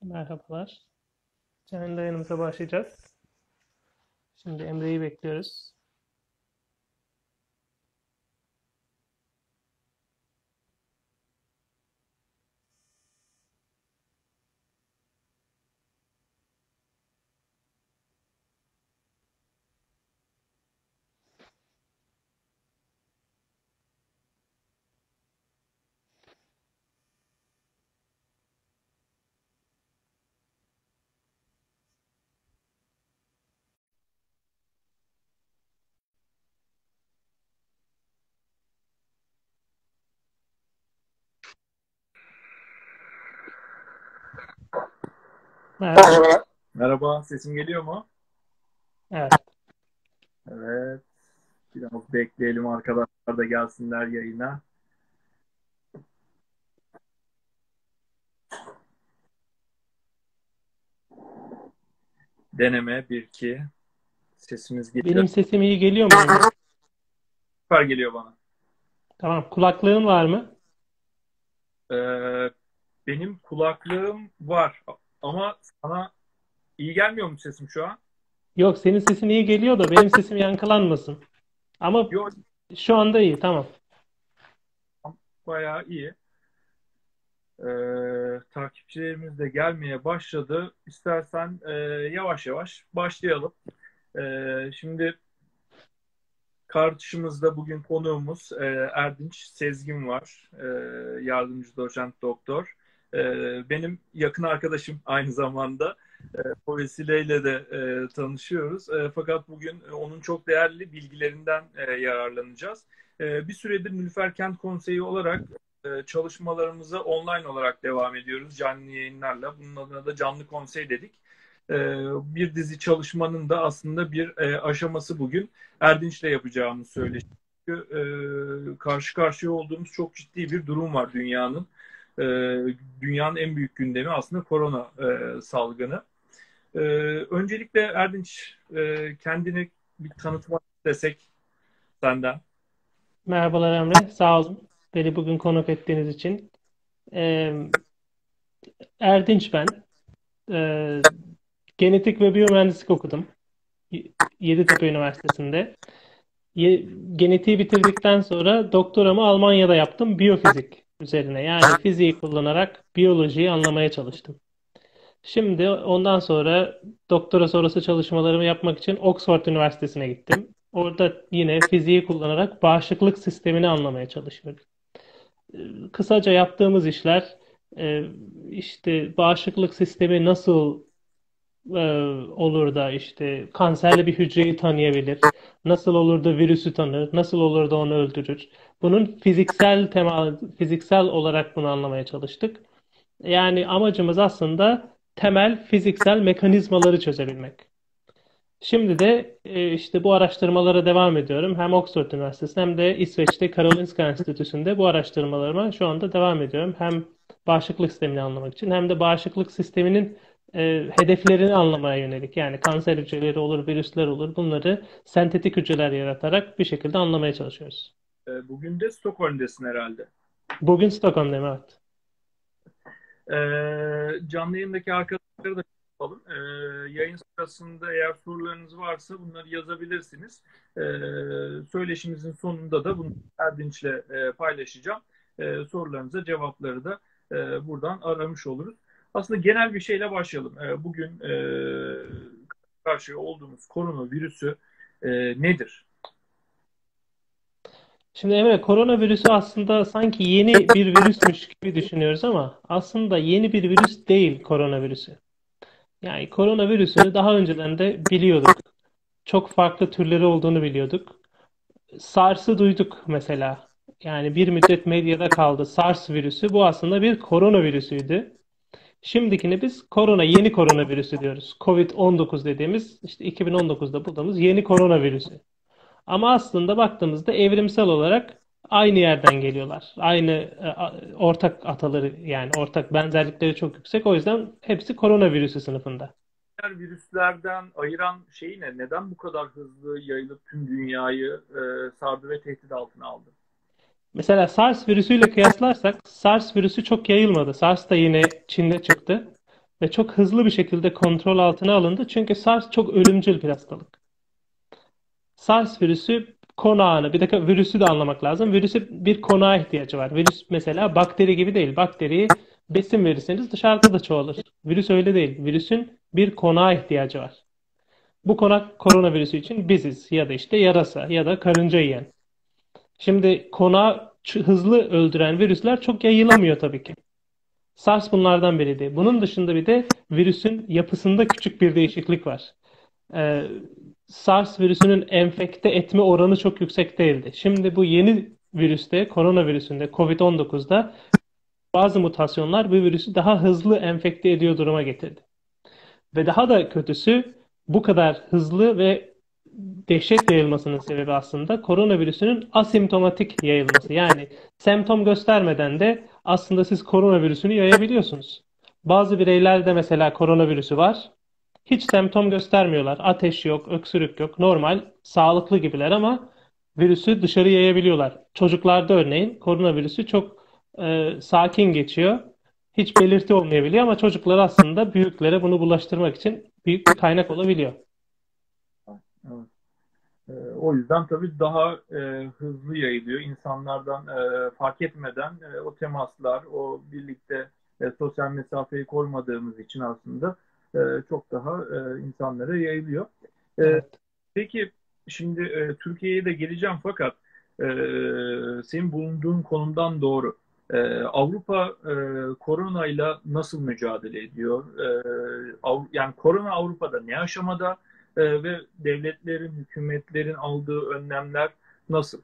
Merhabalar. Canlı yayınımıza başlayacağız. Şimdi Emre'yi bekliyoruz. Merhaba. Merhaba, sesim geliyor mu? Evet. Evet, biraz bekleyelim arkadaşlar da gelsinler yayına. Deneme bir 2. Sesimiz geliyor. Benim sesim iyi geliyor mu Emre? Süper geliyor bana. Tamam. Kulaklığın var mı? Ee, benim kulaklığım var ama sana iyi gelmiyor mu sesim şu an? Yok, senin sesin iyi geliyor da benim sesim yankılanmasın. Ama Yok, şu anda iyi. Tamam. bayağı iyi. Takipçilerimiz de gelmeye başladı. İstersen yavaş yavaş başlayalım. Şimdi karşımızda bugün konuğumuz Erdinç Sezgin var. Yardımcı doçent doktor. Benim yakın arkadaşım aynı zamanda. O vesileyle de tanışıyoruz. Fakat bugün onun çok değerli bilgilerinden yararlanacağız. Bir süredir Nilüfer Kent Konseyi olarak çalışmalarımıza online olarak devam ediyoruz canlı yayınlarla. Bunun adına da canlı konsey dedik. E, Bir dizi çalışmanın da aslında bir aşaması bugün Erdinç'le yapacağımız söyleşi. Çünkü karşı karşıya olduğumuz çok ciddi bir durum var dünyanın. E, Dünyanın en büyük gündemi aslında korona salgını. E, Öncelikle Erdinç, kendini bir tanıtmak istesek senden. Merhabalar Emre. Sağ olun. Beni bugün konuk ettiğiniz için. Ee, Erdinç ben. Ee, Genetik ve biyomühendislik okudum. Yeditepe Üniversitesi'nde. Genetiği bitirdikten sonra doktoramı Almanya'da yaptım. Biyofizik üzerine. Yani fiziği kullanarak biyolojiyi anlamaya çalıştım. Şimdi ondan sonra doktora sonrası çalışmalarımı yapmak için Oxford Üniversitesi'ne gittim. Orada yine fiziği kullanarak bağışıklık sistemini anlamaya çalışıyorum. Kısaca yaptığımız işler e, işte bağışıklık sistemi nasıl e, olur da işte kanserli bir hücreyi tanıyabilir, nasıl olur da virüsü tanır, nasıl olur da onu öldürür. Bunun fiziksel olarak bunu anlamaya çalıştık. Yani amacımız aslında temel fiziksel mekanizmaları çözebilmek. Şimdi de işte bu araştırmalara devam ediyorum. Hem Oxford Üniversitesi'nde hem de İsveç'te Karolinska Enstitüsü'nde bu araştırmalarıma şu anda devam ediyorum. Hem bağışıklık sistemini anlamak için hem de bağışıklık sisteminin hedeflerini anlamaya yönelik. Yani kanser hücreleri olur, virüsler olur. Bunları sentetik hücreler yaratarak bir şekilde anlamaya çalışıyoruz. Bugün de Stockholm'desin herhalde. Bugün Stockholm'dayım, evet. Canlı yayındaki arkadaşları da yapalım. Yayın sırasında eğer sorularınız varsa bunları yazabilirsiniz. Söyleşimizin sonunda da bunu Erdinç'le paylaşacağım. Sorularınıza cevapları da buradan aramış oluruz. Aslında genel bir şeyle başlayalım. Bugün karşı olduğumuz koronavirüsü nedir? Şimdi Emre, koronavirüsü aslında sanki yeni bir virüsmüş gibi düşünüyoruz ama aslında yeni bir virüs değil koronavirüsü. Yani koronavirüsünü daha önceden de biliyorduk. Çok farklı türleri olduğunu biliyorduk. SARS'ı duyduk mesela. Yani bir müddet medyada kaldı. SARS virüsü bu aslında bir koronavirüsüydü. Şimdikini biz yeni koronavirüsü diyoruz. Covid-19 dediğimiz işte 2019'da bulduğumuz yeni koronavirüsü. Ama aslında baktığımızda evrimsel olarak aynı yerden geliyorlar. Aynı ortak ataları, yani ortak benzerlikleri çok yüksek. O yüzden hepsi koronavirüsü sınıfında. Diğer virüslerden ayıran şey ne? Neden bu kadar hızlı yayılıp tüm dünyayı sardı ve tehdit altına aldı? Mesela SARS virüsüyle kıyaslarsak SARS virüsü çok yayılmadı. SARS da yine Çin'de çıktı. ve çok hızlı bir şekilde kontrol altına alındı. Çünkü SARS çok ölümcül bir hastalık. SARS virüsü konağını, bir dakika virüsü de anlamak lazım. Virüsü bir konağa ihtiyacı var. Virüs mesela bakteri gibi değil. Bakteriyi besin verirseniz dışarıda da çoğalır. Virüs öyle değil. Virüsün bir konağa ihtiyacı var. Bu konak koronavirüsü için biziz ya da işte yarasa ya da karınca yiyen. Şimdi konağı hızlı öldüren virüsler çok yayılamıyor tabii ki. SARS bunlardan biriydi. Bunun dışında bir de virüsün yapısında küçük bir değişiklik var. Ee, SARS virüsünün enfekte etme oranı çok yüksek değildi. Şimdi bu yeni virüste, koronavirüsünde, COVID-19'da bazı mutasyonlar bu virüsü daha hızlı enfekte ediyor duruma getirdi. Ve daha da kötüsü bu kadar hızlı ve dehşet yayılmasının sebebi aslında koronavirüsünün asimptomatik yayılması. Yani semptom göstermeden de aslında siz koronavirüsünü yayabiliyorsunuz. Bazı bireylerde mesela koronavirüsü var. Hiç semptom göstermiyorlar. Ateş yok, öksürük yok. Normal, sağlıklı gibiler ama virüsü dışarı yayabiliyorlar. Çocuklarda örneğin koronavirüsü çok sakin geçiyor. Hiç belirti olmayabiliyor ama çocuklar aslında büyüklere bunu bulaştırmak için büyük bir kaynak olabiliyor. Evet. O yüzden tabii daha hızlı yayılıyor. İnsanlardan fark etmeden o temaslar, o birlikte sosyal mesafeyi korumadığımız için aslında çok daha insanlara yayılıyor. E, Evet. peki şimdi Türkiye'ye de geleceğim fakat e, senin bulunduğun konumdan doğru. Avrupa koronayla nasıl mücadele ediyor? Yani korona Avrupa'da ne aşamada? Ve devletlerin, hükümetlerin aldığı önlemler nasıl?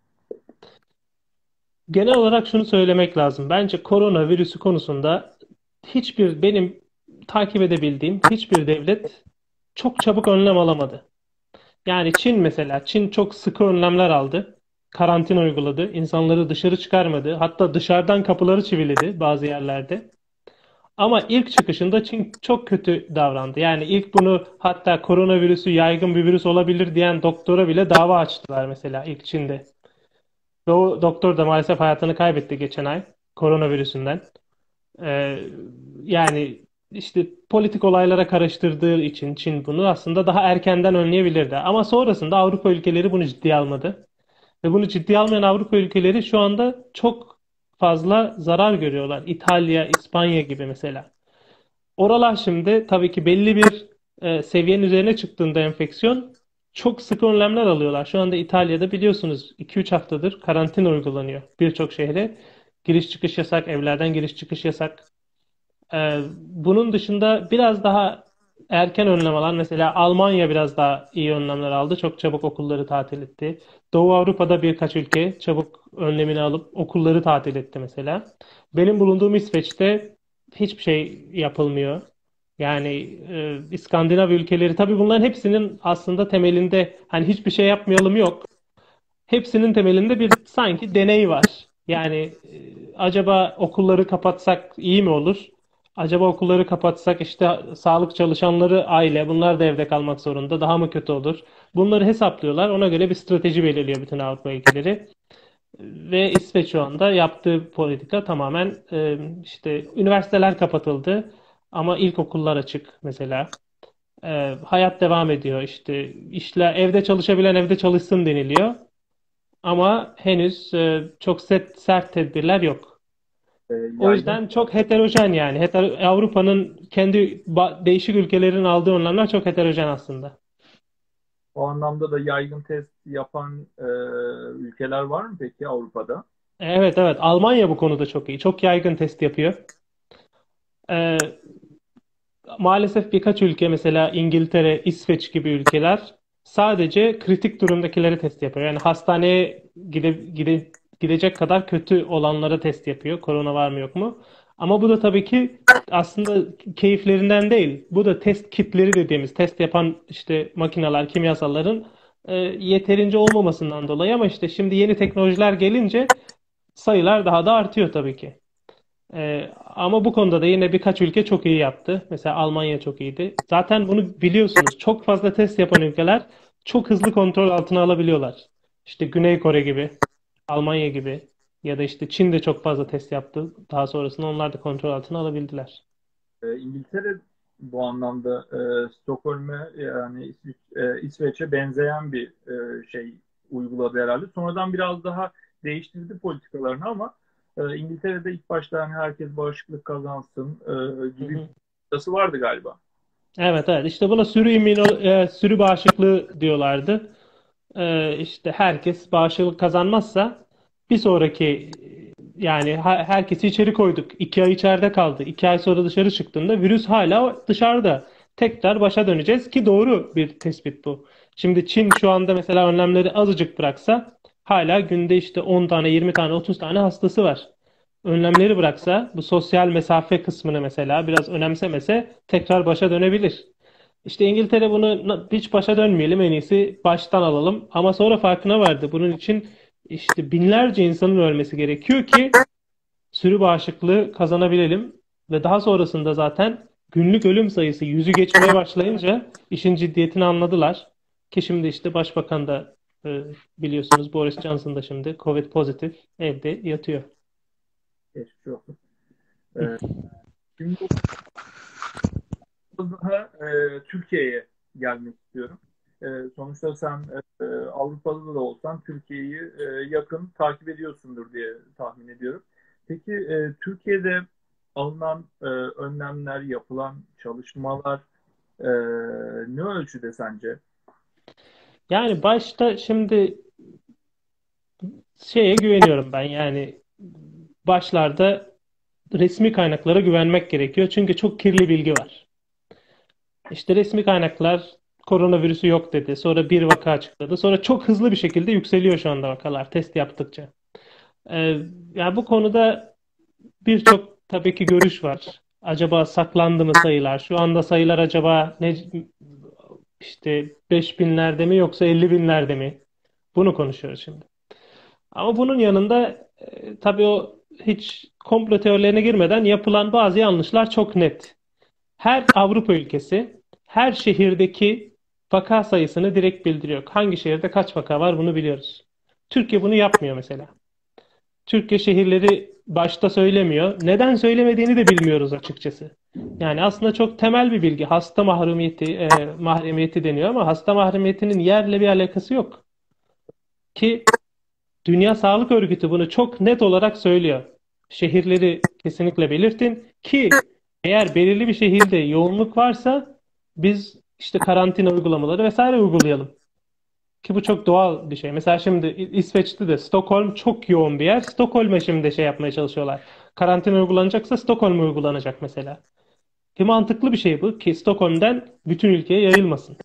Genel olarak şunu söylemek lazım. Bence koronavirüsü konusunda benim takip edebildiğim hiçbir devlet çok çabuk önlem alamadı. Yani Çin mesela, Çin çok sıkı önlemler aldı. Karantina uyguladı. İnsanları dışarı çıkarmadı. Hatta dışarıdan kapıları çiviledi bazı yerlerde. Ama ilk çıkışında Çin çok kötü davrandı. Yani ilk bunu hatta koronavirüsü yaygın bir virüs olabilir diyen doktora bile dava açtılar mesela ilk Çin'de. Ve o doktor da maalesef hayatını kaybetti geçen ay koronavirüsünden. Ee, Yani işte politik olaylara karıştırdığı için Çin bunu aslında daha erkenden önleyebilirdi. Ama sonrasında Avrupa ülkeleri bunu ciddiye almadı. Ve bunu ciddiye almayan Avrupa ülkeleri şu anda çok fazla zarar görüyorlar. İtalya, İspanya gibi mesela. Oralar şimdi tabii ki belli bir seviyenin üzerine çıktığında enfeksiyon çok sıkı önlemler alıyorlar. Şu anda İtalya'da biliyorsunuz 2-3 haftadır karantina uygulanıyor birçok şehre. Giriş çıkış yasak, evlerden giriş çıkış yasak. Bunun dışında biraz daha erken önlem alan mesela Almanya biraz daha iyi önlemler aldı. Çok çabuk okulları tatil etti. Doğu Avrupa'da birkaç ülke çabuk önlemini alıp okulları tatil etti mesela. Benim bulunduğum İsveç'te hiçbir şey yapılmıyor. Yani İskandinav ülkeleri tabii bunların hepsinin aslında temelinde hani hiçbir şey yapmayalım yok. Hepsinin temelinde bir sanki deney var. Yani acaba okulları kapatsak iyi mi olur? Acaba okulları kapatsak işte sağlık çalışanları, aile bunlar da evde kalmak zorunda. Daha mı kötü olur? Bunları hesaplıyorlar. Ona göre bir strateji belirliyor bütün Avrupa ülkeleri. Ve İsveç şu anda yaptığı politika tamamen işte üniversiteler kapatıldı ama ilkokullar açık mesela. Hayat devam ediyor işte işler evde çalışabilen evde çalışsın deniliyor. Ama henüz çok sert tedbirler yok. O Yaygın yüzden çok heterojen yani. Avrupa'nın kendi değişik ülkelerin aldığı önlemler çok heterojen aslında. o anlamda da yaygın test yapan ülkeler var mı peki Avrupa'da? Evet, evet. Almanya bu konuda çok iyi. Çok yaygın test yapıyor. E, Maalesef birkaç ülke mesela İngiltere, İsveç gibi ülkeler sadece kritik durumdakileri test yapıyor. Yani hastaneye gidecek kadar kötü olanlara test yapıyor. Korona var mı yok mu? Ama bu da tabii ki aslında keyiflerinden değil. Bu da test kitleri dediğimiz test yapan işte makineler, kimyasalların yeterince olmamasından dolayı ama işte şimdi yeni teknolojiler gelince sayılar daha da artıyor tabii ki. Ama bu konuda da yine birkaç ülke çok iyi yaptı. Mesela Almanya çok iyiydi. Zaten bunu biliyorsunuz. Çok fazla test yapan ülkeler çok hızlı kontrol altına alabiliyorlar. İşte Güney Kore gibi, Almanya gibi ya da işte Çin de çok fazla test yaptı. Daha sonrasında onlar da kontrol altına alabildiler. İngiltere bu anlamda Stockholm'e yani İsveç'e benzeyen bir şey uyguladı herhalde. Sonradan biraz daha değiştirdi politikalarını ama İngiltere'de ilk başta hani herkes bağışıklık kazansın Hı gibi bir hı. politikası vardı galiba. Evet, evet, işte buna sürü bağışıklığı diyorlardı. İşte herkes bağışıklık kazanmazsa bir sonraki yani herkesi içeri koyduk. 2 ay içeride kaldı. 2 ay sonra dışarı çıktığında virüs hala dışarıda. Tekrar başa döneceğiz ki doğru bir tespit bu. Şimdi Çin şu anda mesela önlemleri azıcık bıraksa hala günde işte 10 tane, 20 tane, 30 tane hastası var. Önlemleri bıraksa bu sosyal mesafe kısmını mesela biraz önemsemese tekrar başa dönebilir. İşte İngiltere bunu hiç başa dönmeyelim, en iyisi baştan alalım. Ama sonra farkına vardı. Bunun için işte binlerce insanın ölmesi gerekiyor ki sürü bağışıklığı kazanabilelim. Ve daha sonrasında zaten günlük ölüm sayısı 100'ü geçmeye başlayınca işin ciddiyetini anladılar. Ki şimdi işte Başbakan da biliyorsunuz Boris Johnson da şimdi Covid pozitif evde yatıyor. Geçmiş olsun. E, Şimdi daha Türkiye'ye gelmek istiyorum. Sonuçta sen Avrupa'da da olsan Türkiye'yi yakın takip ediyorsundur diye tahmin ediyorum. Peki Türkiye'de alınan önlemler, yapılan çalışmalar e, ne ölçüde sence? Yani başta şimdi şeye güveniyorum ben, yani başlarda resmi kaynaklara güvenmek gerekiyor. Çünkü çok kirli bilgi var. İşte resmi kaynaklar koronavirüsü yok dedi. Sonra bir vaka açıkladı. Sonra çok hızlı bir şekilde yükseliyor şu anda vakalar test yaptıkça. Ee, Yani bu konuda birçok tabii ki görüş var. Acaba saklandı mı sayılar? Şu anda sayılar acaba ne, işte 5 binlerde mi yoksa 50 binlerde mi? Bunu konuşuyoruz şimdi. Ama bunun yanında tabii o hiç komplo teorilerine girmeden yapılan bazı yanlışlar çok net. Her Avrupa ülkesi her şehirdeki vaka sayısını direkt bildiriyor. Hangi şehirde kaç vaka var bunu biliyoruz. Türkiye bunu yapmıyor mesela. Türkiye şehirleri başta söylemiyor. Neden söylemediğini de bilmiyoruz açıkçası. Yani aslında çok temel bir bilgi. Hasta mahremiyeti deniyor ama hasta mahremiyetinin yerle bir alakası yok. Ki Dünya Sağlık Örgütü bunu çok net olarak söylüyor. Şehirleri kesinlikle belirtin ki eğer belirli bir şehirde yoğunluk varsa biz işte karantina uygulamaları vesaire uygulayalım. Ki bu çok doğal bir şey. Mesela şimdi İsveç'te de Stockholm çok yoğun bir yer. Stockholm'e şimdi şey yapmaya çalışıyorlar. Karantina uygulanacaksa Stockholm'e uygulanacak mesela. Ki mantıklı bir şey bu ki Stockholm'den bütün ülkeye yayılmasın.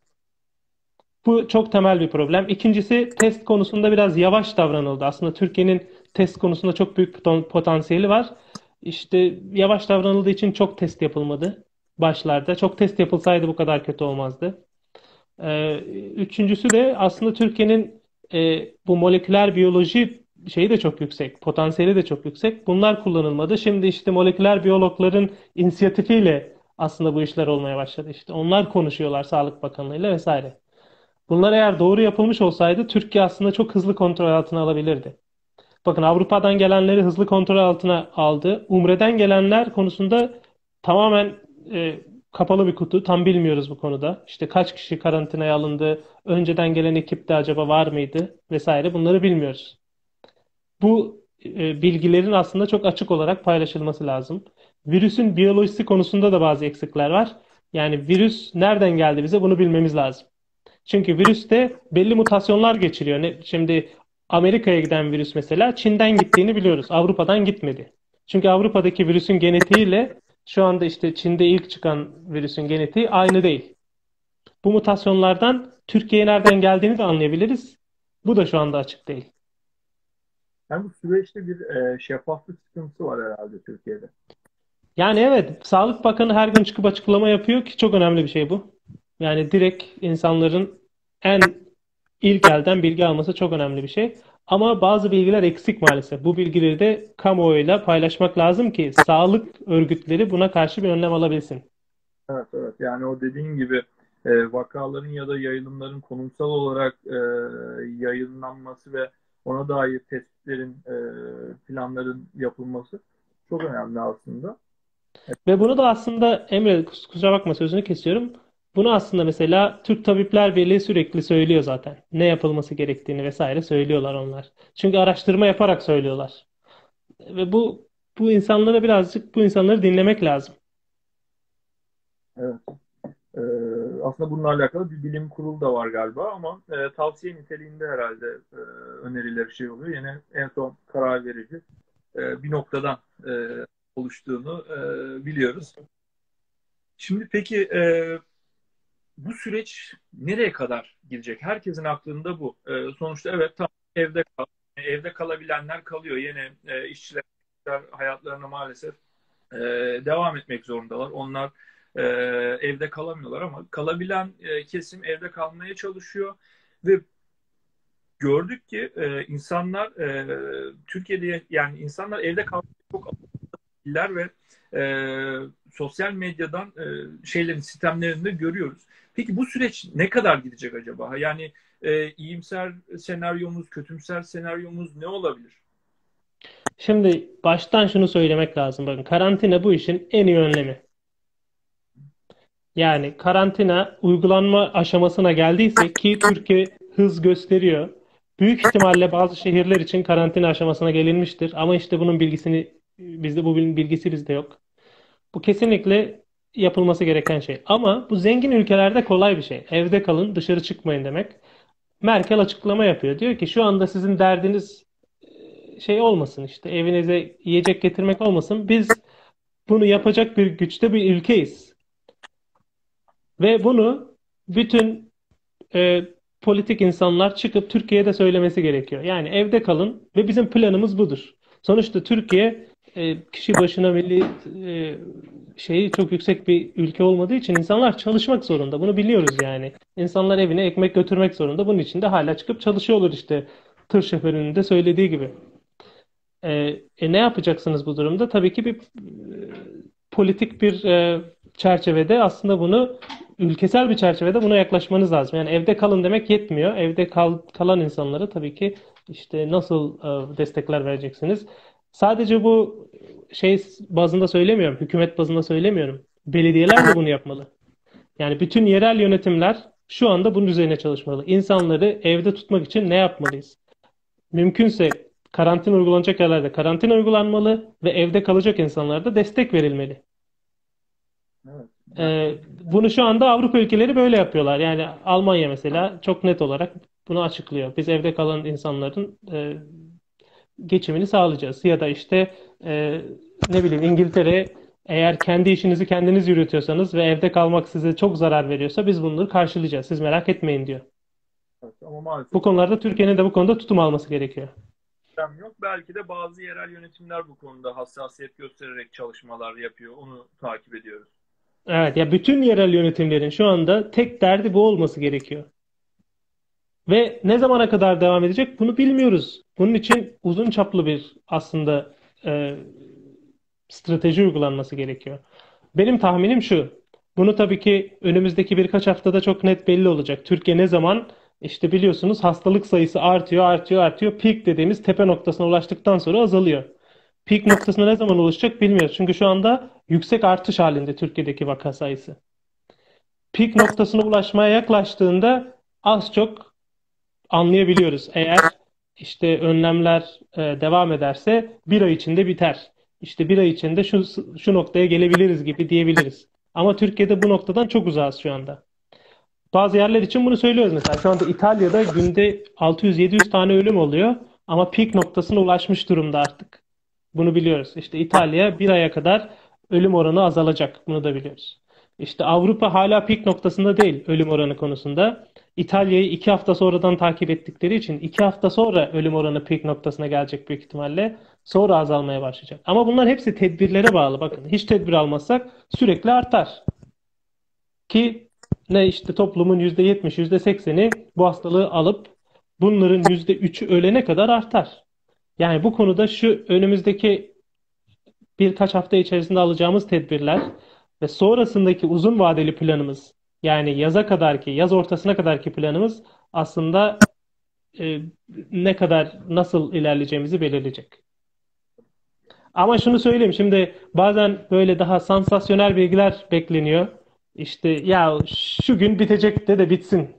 Bu çok temel bir problem. İkincisi test konusunda biraz yavaş davranıldı. Aslında Türkiye'nin test konusunda çok büyük potansiyeli var. İşte yavaş davranıldığı için çok test yapılmadı başlarda. Çok test yapılsaydı bu kadar kötü olmazdı. Ee, Üçüncüsü de aslında Türkiye'nin bu moleküler biyoloji şeyi de çok yüksek. Potansiyeli de çok yüksek. Bunlar kullanılmadı. Şimdi işte moleküler biyologların inisiyatifiyle aslında bu işler olmaya başladı. İşte onlar konuşuyorlar Sağlık Bakanlığı'yla vesaire. Bunlar eğer doğru yapılmış olsaydı Türkiye aslında çok hızlı kontrol altına alabilirdi. Bakın Avrupa'dan gelenleri hızlı kontrol altına aldı. Umre'den gelenler konusunda tamamen kapalı bir kutu. Tam bilmiyoruz bu konuda. İşte kaç kişi karantinaya alındı, önceden gelen ekipte acaba var mıydı vesaire bunları bilmiyoruz. Bu bilgilerin aslında çok açık olarak paylaşılması lazım. Virüsün biyolojisi konusunda da bazı eksikler var. Yani virüs nereden geldi bize bunu bilmemiz lazım. Çünkü virüste belli mutasyonlar geçiriyor. Şimdi Amerika'ya giden virüs mesela Çin'den gittiğini biliyoruz. Avrupa'dan gitmedi. Çünkü Avrupa'daki virüsün genetiğiyle şu anda işte Çin'de ilk çıkan virüsün genetiği aynı değil. Bu mutasyonlardan Türkiye'ye nereden geldiğini de anlayabiliriz. Bu da şu anda açık değil. Yani bu süreçte bir şeffaflık sıkıntısı var herhalde Türkiye'de. Yani evet, Sağlık Bakanı her gün çıkıp açıklama yapıyor ki çok önemli bir şey bu. Yani direkt insanların en ilk elden bilgi alması çok önemli bir şey. Ama bazı bilgiler eksik maalesef. Bu bilgileri de kamuoyuyla paylaşmak lazım ki sağlık örgütleri buna karşı bir önlem alabilsin. Evet, evet. Yani o dediğin gibi vakaların ya da yayılımların konumsal olarak yayınlanması ve ona dair tespitlerin, planların yapılması çok önemli aslında. Ve bunu da aslında Emre, kusura bakma sözünü kesiyorum. Bunu aslında mesela Türk Tabipler Birliği sürekli söylüyor zaten. Ne yapılması gerektiğini vesaire söylüyorlar onlar. Çünkü araştırma yaparak söylüyorlar. Ve bu insanlara birazcık bu insanları dinlemek lazım. Evet. Ee, Aslında bununla alakalı bir bilim kurulu da var galiba ama tavsiye niteliğinde herhalde önerileri şey oluyor. Yine en son karar verici bir noktadan oluştuğunu biliyoruz. Şimdi peki bu süreç nereye kadar gidecek? Herkesin aklında bu. Sonuçta evet tamam evde kal. Evde kalabilenler kalıyor. Yine işçiler hayatlarına maalesef e, devam etmek zorundalar. Onlar evde kalamıyorlar ama kalabilen kesim evde kalmaya çalışıyor ve gördük ki insanlar Türkiye'de yani insanlar evde kalmayı çok alıştılar ve sosyal medyadan şeylerin sistemlerinde görüyoruz. Peki bu süreç ne kadar gidecek acaba? Yani iyimser senaryomuz, kötümser senaryomuz ne olabilir? Şimdi baştan şunu söylemek lazım. Bakın, karantina bu işin en iyi önlemi. Yani karantina uygulanma aşamasına geldiyse, ki Türkiye hız gösteriyor. Büyük ihtimalle bazı şehirler için karantina aşamasına gelinmiştir. Ama işte bunun bilgisi bizde yok. Bu kesinlikle yapılması gereken şey. Ama bu zengin ülkelerde kolay bir şey. Evde kalın, dışarı çıkmayın demek. Merkel açıklama yapıyor. Diyor ki şu anda sizin derdiniz şey olmasın, işte evinize yiyecek getirmek olmasın. Biz bunu yapacak bir güçte bir ülkeyiz. Ve bunu bütün e, politik insanlar çıkıp Türkiye'de söylemesi gerekiyor. Yani evde kalın ve bizim planımız budur. Sonuçta Türkiye kişi başına milli e, şeyi çok yüksek bir ülke olmadığı için insanlar çalışmak zorunda. Bunu biliyoruz yani. İnsanlar evine ekmek götürmek zorunda. Bunun için de hala çıkıp çalışıyorlar işte. Tır şoförünün de söylediği gibi. Ne yapacaksınız bu durumda? Tabii ki bir politik bir çerçevede, aslında bunu ülkesel bir çerçevede buna yaklaşmanız lazım. Yani evde kalın demek yetmiyor. Kalan insanlara tabii ki işte nasıl destekler vereceksiniz? Sadece bu şey bazında söylemiyorum, hükümet bazında söylemiyorum. Belediyeler de bunu yapmalı. Yani bütün yerel yönetimler şu anda bunun üzerine çalışmalı. İnsanları evde tutmak için ne yapmalıyız? Mümkünse karantina uygulanacak yerlerde karantina uygulanmalı ve evde kalacak insanlara da destek verilmeli. Evet. Yani Bunu şu anda Avrupa ülkeleri böyle yapıyorlar. Yani Almanya mesela çok net olarak bunu açıklıyor. Biz evde kalan insanların geçimini sağlayacağız. Ya da işte e, ne bileyim, İngiltere, eğer kendi işinizi kendiniz yürütüyorsanız ve evde kalmak size çok zarar veriyorsa biz bunları karşılayacağız. Siz merak etmeyin diyor. evet. Ama maalesef Bu konularda Türkiye'nin de bu konuda tutum alması gerekiyor. sistem yok. Belki de bazı yerel yönetimler bu konuda hassasiyet göstererek çalışmalar yapıyor. Onu takip ediyoruz. Evet, ya bütün yerel yönetimlerin şu anda tek derdi bu olması gerekiyor. Ve ne zamana kadar devam edecek bunu bilmiyoruz. Bunun için uzun çaplı bir aslında e, strateji uygulanması gerekiyor. Benim tahminim şu. Bunu tabii ki önümüzdeki birkaç haftada çok net belli olacak. Türkiye ne zaman, işte biliyorsunuz, hastalık sayısı artıyor, artıyor, artıyor. Peak dediğimiz tepe noktasına ulaştıktan sonra azalıyor. Peak noktasına ne zaman ulaşacak bilmiyoruz. Çünkü şu anda yüksek artış halinde Türkiye'deki vaka sayısı. Peak noktasına ulaşmaya yaklaştığında az çok anlayabiliyoruz. Eğer işte önlemler devam ederse bir ay içinde biter. İşte bir ay içinde şu noktaya gelebiliriz gibi diyebiliriz. Ama Türkiye'de bu noktadan çok uzağız şu anda. Bazı yerler için bunu söylüyoruz mesela. Şu anda İtalya'da günde 600-700 tane ölüm oluyor. Ama peak noktasına ulaşmış durumda artık. Bunu biliyoruz. İşte İtalya bir aya kadar ölüm oranı azalacak. Bunu da biliyoruz. İşte Avrupa hala peak noktasında değil ölüm oranı konusunda. İtalya'yı 2 hafta sonradan takip ettikleri için 2 hafta sonra ölüm oranı peak noktasına gelecek büyük ihtimalle. Sonra azalmaya başlayacak. Ama bunlar hepsi tedbirlere bağlı. Bakın, hiç tedbir almazsak sürekli artar. Ki ne işte toplumun %70, %80'i bu hastalığı alıp bunların %3'ü ölene kadar artar. Yani bu konuda şu önümüzdeki birkaç hafta içerisinde alacağımız tedbirler ve sonrasındaki uzun vadeli planımız, yani yaz ortasına kadarki planımız aslında e, nasıl ilerleyeceğimizi belirleyecek. Ama şunu söyleyeyim, şimdi bazen böyle daha sansasyonel bilgiler bekleniyor. İşte ya şu gün bitecek de bitsin.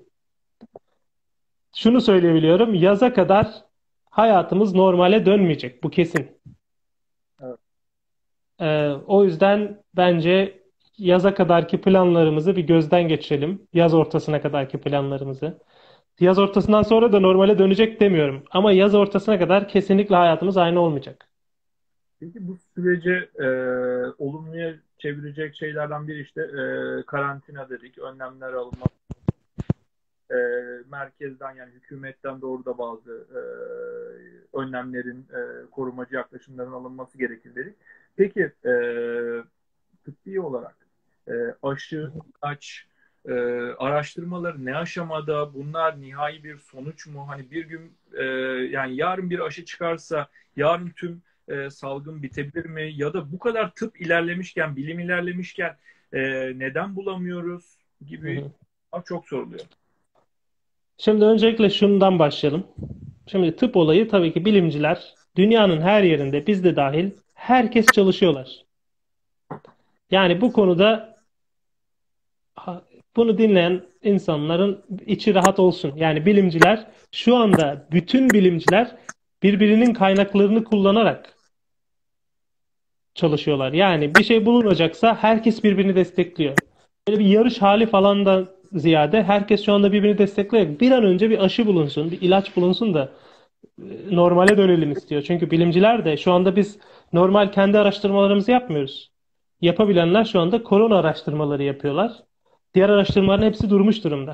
Şunu söyleyebiliyorum, yaza kadar hayatımız normale dönmeyecek. Bu kesin. Evet. O yüzden bence yaza kadarki planlarımızı bir gözden geçirelim. Yaz ortasına kadarki planlarımızı. Yaz ortasından sonra da normale dönecek demiyorum. Ama yaz ortasına kadar kesinlikle hayatımız aynı olmayacak. Peki bu süreci olumluya çevirecek şeylerden biri işte karantina dedik, önlemler alınması, e, merkezden yani hükümetten doğru da bazı önlemlerin, korumacı yaklaşımların alınması gerekir dedik. Peki tıbbi olarak e, aşı, ilaç, e, araştırmaları ne aşamada? Bunlar nihai bir sonuç mu? Hani bir gün yani yarın bir aşı çıkarsa yarın tüm salgın bitebilir mi? Ya da bu kadar tıp ilerlemişken, bilim ilerlemişken e, neden bulamıyoruz Hı gibi hı. çok soruluyor. Şimdi öncelikle şundan başlayalım. Şimdi tıp olayı, tabii ki bilimciler dünyanın her yerinde, biz de dahil, herkes çalışıyorlar. Yani bu konuda bunu dinleyen insanların içi rahat olsun. Yani bilimciler şu anda, bütün bilimciler birbirinin kaynaklarını kullanarak çalışıyorlar. Yani bir şey bulunacaksa herkes birbirini destekliyor. Böyle bir yarış hali falan da ziyade herkes şu anda birbirini destekliyor. Bir an önce bir aşı bulunsun, bir ilaç bulunsun da normale dönelim istiyor. Çünkü bilimciler de şu anda, biz normal kendi araştırmalarımızı yapmıyoruz. Yapabilenler şu anda korona araştırmaları yapıyorlar. Diğer araştırmaların hepsi durmuş durumda.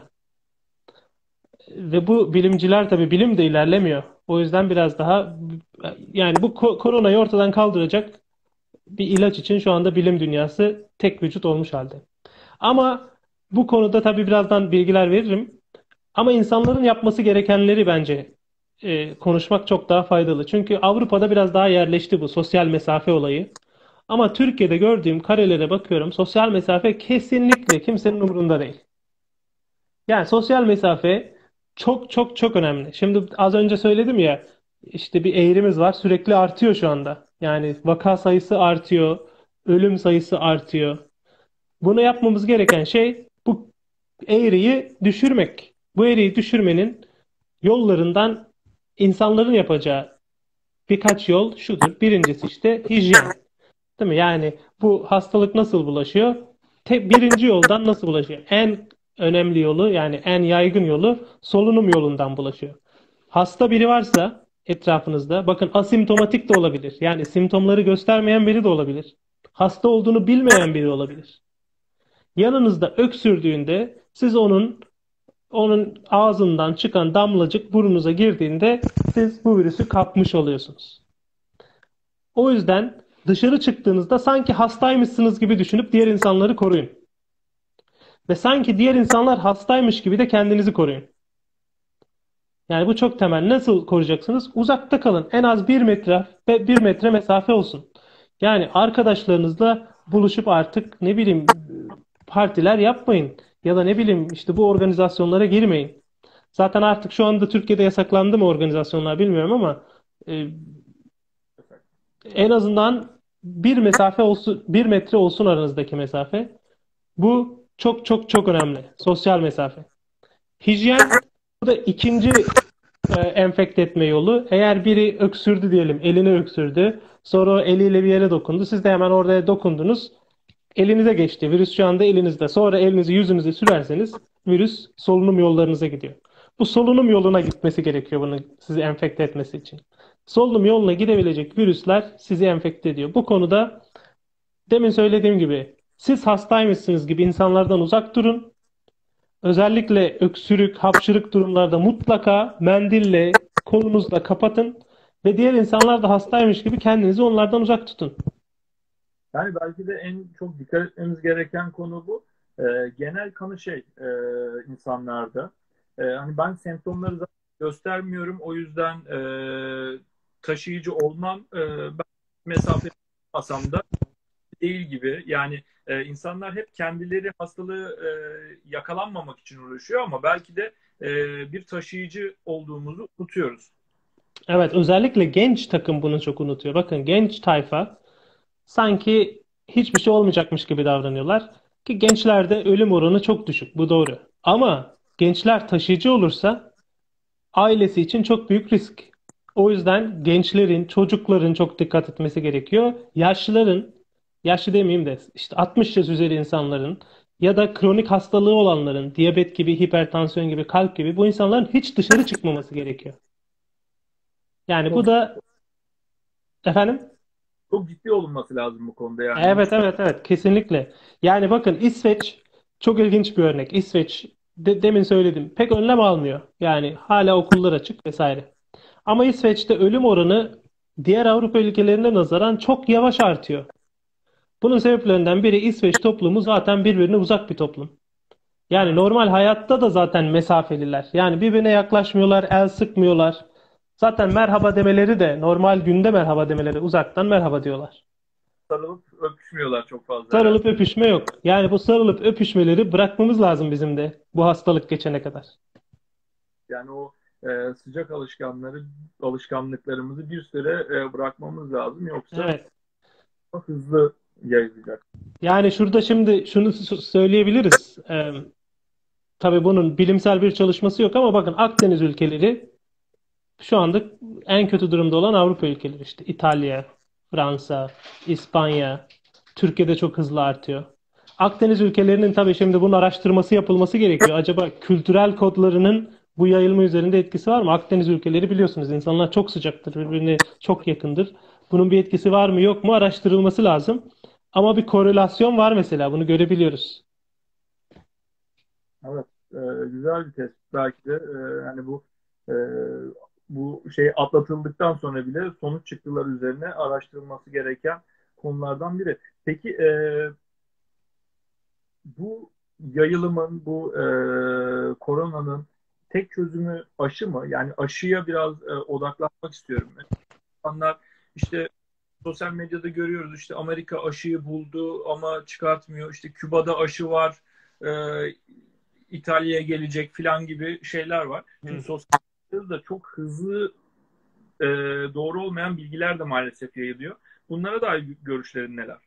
Ve bu bilimciler, tabii bilim de ilerlemiyor. O yüzden biraz daha, yani bu koronayı ortadan kaldıracak bir ilaç için şu anda bilim dünyası tek vücut olmuş halde. Ama bu konuda tabii birazdan bilgiler veririm. Ama insanların yapması gerekenleri bence konuşmak çok daha faydalı. Çünkü Avrupa'da biraz daha yerleşti bu sosyal mesafe olayı. Ama Türkiye'de gördüğüm karelere bakıyorum, sosyal mesafe kesinlikle kimsenin umurunda değil. Yani sosyal mesafe çok çok çok önemli. Şimdi az önce söyledim ya, işte bir eğrimiz var, sürekli artıyor şu anda. Yani vaka sayısı artıyor, ölüm sayısı artıyor. Bunu yapmamız gereken şey bu eğriyi düşürmek. Bu eğriyi düşürmenin yollarından, insanların yapacağı birkaç yol şudur. Birincisi işte hijyen. Değil mi? Yani bu hastalık nasıl bulaşıyor? Birinci yoldan nasıl bulaşıyor? En önemli yolu, yani en yaygın yolu solunum yolundan bulaşıyor. Hasta biri varsa etrafınızda, bakın, asimptomatik de olabilir. Yani simptomları göstermeyen biri de olabilir. Hasta olduğunu bilmeyen biri olabilir. Yanınızda öksürdüğünde siz onun ağzından çıkan damlacık burnunuza girdiğinde siz bu virüsü kapmış oluyorsunuz. O yüzden dışarı çıktığınızda sanki hastaymışsınız gibi düşünüp diğer insanları koruyun. Ve sanki diğer insanlar hastaymış gibi de kendinizi koruyun. Yani bu çok temel. Nasıl koruyacaksınız? Uzakta kalın. En az 1 metre ve 1 metre mesafe olsun. Yani arkadaşlarınızla buluşup artık, ne bileyim, partiler yapmayın. Ya da ne bileyim işte bu organizasyonlara girmeyin. Zaten artık şu anda Türkiye'de yasaklandı mı organizasyonlar bilmiyorum ama e, en azından 1 metre olsun aranızdaki mesafe. Bu çok çok çok önemli. Sosyal mesafe. Hijyen, bu da ikinci enfekte etme yolu. Eğer biri öksürdü diyelim, elini öksürdü. Sonra o eliyle bir yere dokundu. Siz de hemen oraya dokundunuz. Elinize geçti. Virüs şu anda elinizde. Sonra elinizi yüzünüze sürerseniz virüs solunum yollarınıza gidiyor. Bu solunum yoluna gitmesi gerekiyor bunu sizi enfekte etmesi için. Solunum yoluna gidebilecek virüsler sizi enfekte ediyor. Bu konuda demin söylediğim gibi, siz hastaymışsınız gibi insanlardan uzak durun. Özellikle öksürük, hapşırık durumlarda mutlaka mendille kolunuzla kapatın ve diğer insanlar da hastaymış gibi kendinizi onlardan uzak tutun. Yani belki de en çok dikkat etmemiz gereken konu bu. Genel kanı insanlarda. Hani ben semptomları zaten göstermiyorum. O yüzden taşıyıcı olmam. Ben mesafe tutmasam da değil gibi. Yani insanlar hep kendileri hastalığı yakalanmamak için uğraşıyor ama belki de bir taşıyıcı olduğumuzu unutuyoruz. Evet, özellikle genç takım bunu çok unutuyor. Bakın genç tayfa sanki hiçbir şey olmayacakmış gibi davranıyorlar. Ki gençlerde ölüm oranı çok düşük. Bu doğru. Ama gençler taşıyıcı olursa ailesi için çok büyük risk. O yüzden gençlerin, çocukların çok dikkat etmesi gerekiyor. Yaşlıların, yaşlı demeyeyim de işte 60 yaş üzeri insanların ya da kronik hastalığı olanların, diyabet gibi, hipertansiyon gibi, kalp gibi bu insanların hiç dışarı çıkmaması gerekiyor. Yani Çok bu da efendim. çok ciddi olunması lazım bu konuda yani. Evet, evet, evet, kesinlikle. Yani bakın İsveç çok ilginç bir örnek. İsveç demin söyledim pek önlem almıyor. Yani hala okullar açık vesaire. Ama İsveç'te ölüm oranı diğer Avrupa ülkelerine nazaran çok yavaş artıyor. Bunun sebeplerinden biri İsveç toplumu zaten birbirine uzak bir toplum. Yani Evet. normal hayatta da zaten mesafeliler. Yani birbirine yaklaşmıyorlar, el sıkmıyorlar. Zaten merhaba demeleri de normal günde merhaba demeleri uzaktan merhaba diyorlar. Sarılıp öpüşmüyorlar çok fazla herhalde. Sarılıp öpüşme yok. Yani bu sarılıp öpüşmeleri bırakmamız lazım bizim de bu hastalık geçene kadar. Yani o sıcak alışkanlıklarımızı bir süre bırakmamız lazım. Yoksa Evet. hızlı yayılacak. Yani şurada şimdi şunu söyleyebiliriz. Tabii bunun bilimsel bir çalışması yok ama bakın Akdeniz ülkeleri şu anda en kötü durumda olan Avrupa ülkeleri işte İtalya, Fransa, İspanya, Türkiye'de çok hızlı artıyor. Akdeniz ülkelerinin tabii şimdi bunun araştırması yapılması gerekiyor. Acaba kültürel kodlarının bu yayılma üzerinde etkisi var mı? Akdeniz ülkeleri biliyorsunuz insanlar çok sıcaktır, birbirine çok yakındır. Bunun bir etkisi var mı yok mu araştırılması lazım. Ama bir korelasyon var mesela bunu görebiliyoruz. Evet, güzel bir test. Belki de yani e, bu şey atlatıldıktan sonra bile sonuç çıktıları üzerine araştırılması gereken konulardan biri. Peki bu yayılımın, bu koronanın tek çözümü aşı mı? Yani aşıya biraz odaklanmak istiyorum. İnsanlar işte sosyal medyada görüyoruz işte Amerika aşıyı buldu ama çıkartmıyor. İşte Küba'da aşı var, e, İtalya'ya gelecek falan gibi şeyler var. Şimdi Hı. sosyal medyada da çok hızlı e, doğru olmayan bilgiler de maalesef yayılıyor. Bunlara dair görüşlerin neler?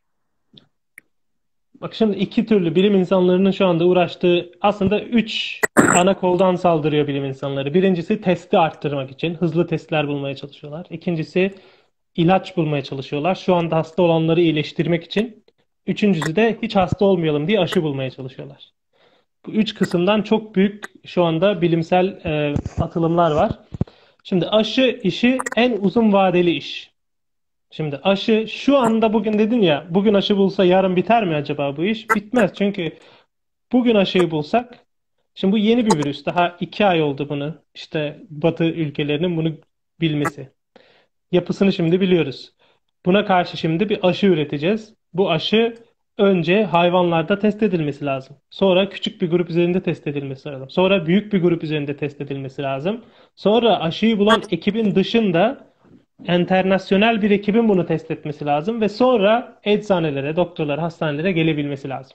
Bak şimdi iki türlü bilim insanlarının şu anda uğraştığı aslında üç ana koldan saldırıyor bilim insanları. Birincisi testi arttırmak için hızlı testler bulmaya çalışıyorlar. İkincisi ilaç bulmaya çalışıyorlar. Şu anda hasta olanları iyileştirmek için. Üçüncüsü de hiç hasta olmayalım diye aşı bulmaya çalışıyorlar. Bu üç kısımdan çok büyük şu anda bilimsel atılımlar var. Şimdi aşı işi en uzun vadeli iş. Şimdi aşı şu anda bugün dedin ya bugün aşı bulsa yarın biter mi acaba bu iş? Bitmez çünkü bugün aşıyı bulsak şimdi bu yeni bir virüs daha 2 ay oldu bunu işte Batı ülkelerinin bunu bilmesi. Yapısını şimdi biliyoruz. Buna karşı şimdi bir aşı üreteceğiz. Bu aşı önce hayvanlarda test edilmesi lazım. Sonra küçük bir grup üzerinde test edilmesi lazım. Sonra büyük bir grup üzerinde test edilmesi lazım. Sonra aşıyı bulan ekibin dışında enternasyonel bir ekibin bunu test etmesi lazım ve sonra eczanelere, doktorlara, hastanelere gelebilmesi lazım.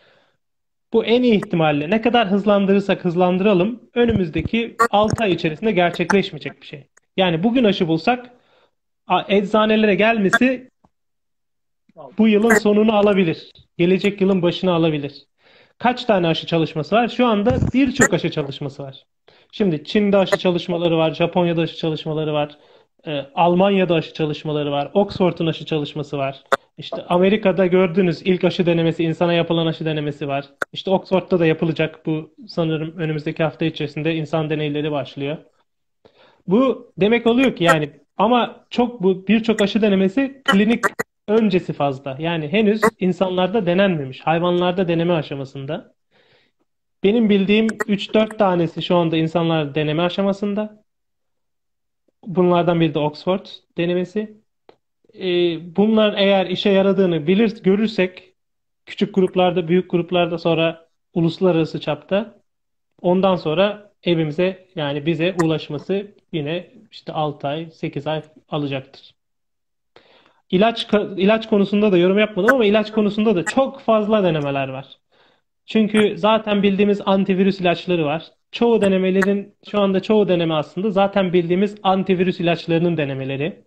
Bu en iyi ihtimalle ne kadar hızlandırırsak hızlandıralım önümüzdeki 6 ay içerisinde gerçekleşmeyecek bir şey. Yani bugün aşı bulsak eczanelere gelmesi bu yılın sonunu alabilir. Gelecek yılın başını alabilir. Kaç tane aşı çalışması var? Şu anda birçok aşı çalışması var. Şimdi Çin'de aşı çalışmaları var, Japonya'da aşı çalışmaları var, Almanya'da aşı çalışmaları var, Oxford'un aşı çalışması var. İşte Amerika'da gördüğünüz ilk aşı denemesi, insana yapılan aşı denemesi var. İşte Oxford'da da yapılacak bu sanırım önümüzdeki hafta içerisinde insan deneyleri başlıyor. Bu demek oluyor ki yani ama çok bu birçok aşı denemesi klinik öncesi fazla. Yani henüz insanlarda denenmemiş. Hayvanlarda deneme aşamasında. Benim bildiğim 3-4 tanesi şu anda insanlar deneme aşamasında. Bunlardan biri de Oxford denemesi. Bunlar eğer işe yaradığını görürsek küçük gruplarda, büyük gruplarda sonra uluslararası çapta ondan sonra evimize yani bize ulaşması yine işte 6 ay, 8 ay alacaktır. İlaç konusunda da yorum yapmadım ama ilaç konusunda da çok fazla denemeler var. Çünkü zaten bildiğimiz antivirüs ilaçları var. çoğu denemelerin şu anda çoğu deneme aslında zaten bildiğimiz antivirüs ilaçlarının denemeleri.